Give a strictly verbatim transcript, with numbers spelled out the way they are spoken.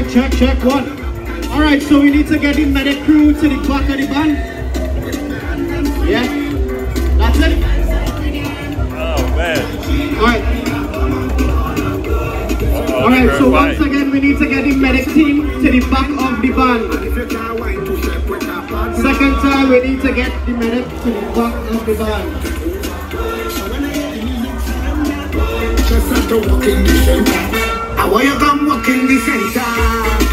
Check, check, one. Alright, so we need to get the medic crew to the back of the band. Yeah? That's it? Oh, man. Alright. Uh-oh, Alright, so fight. once again, we need to get the medic team to the back of the band. Second time, we need to get the medic to the back of the band. Just have to walk in the center. I want you come walk in the center.